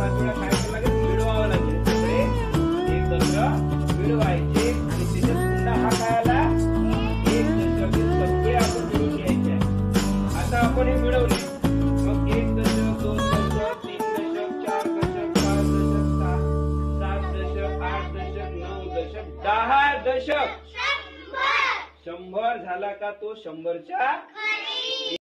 वेळा काय करावं लागेल, मिळवावं लागेल. सगळे एकत्र मिळवायचे आणि त्याच्यात पुन्हा हा काय आला, एक दशक. सगळे आपण मिळून घ्यायचे. आता आपण हे मिळवले, मग 1 दशक, 2 दशक, 3 दशक, 4 दशक, 5 दशक, 7 दशक, 8 दशक, 9 दशक, 10 दशक. 100 झाला का तो 100च्या